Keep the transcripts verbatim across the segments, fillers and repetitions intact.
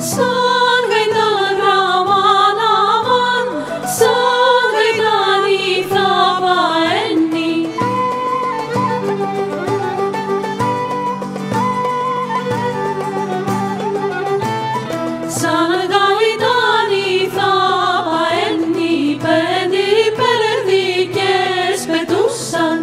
Σαν γαϊτάν αμάν αμάν, σαν γαϊτάνι θα παένει. Σαν γαϊτάνι θα παένει, πέντε περδίκες πετούσαν.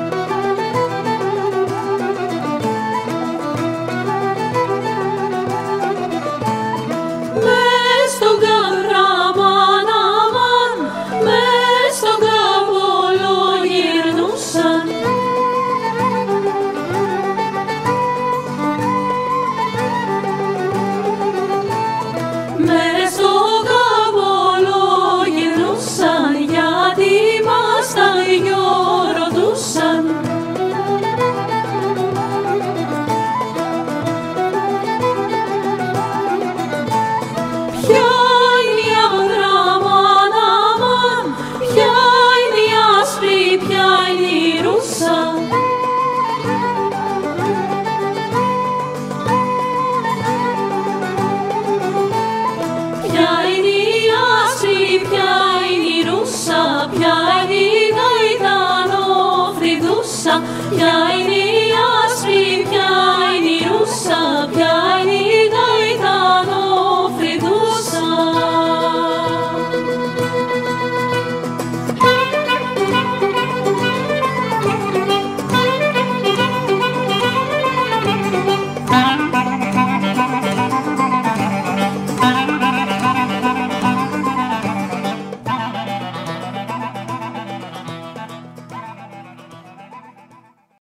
Μες στον γαμπρό αμάν αμάν, μες στον καβόλο γυρνούσαν. Μες στον καβόλο γυρνούσαν, γιατί μας τα γιο ρωτούσαν. Ποια είναι η άβρα αμάν αμάν, ποια είναι η άσπρη, ποια είναι η ρούσα. Ποια είναι η άσπρη, ποια είναι η ρούσα, ποια είναι η γαϊτανόφρυδούσα, ποια είναι